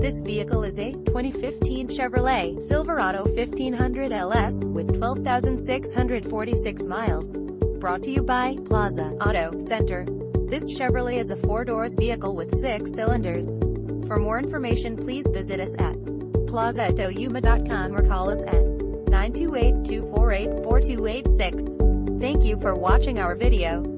This vehicle is a 2015 Chevrolet Silverado 1500 LS with 12,646 miles. Brought to you by Plaza Auto Center. This Chevrolet is a 4-doors vehicle with 6 cylinders. For more information, please visit us at plaza@yuma.com or call us at 928-248-4286. Thank you for watching our video.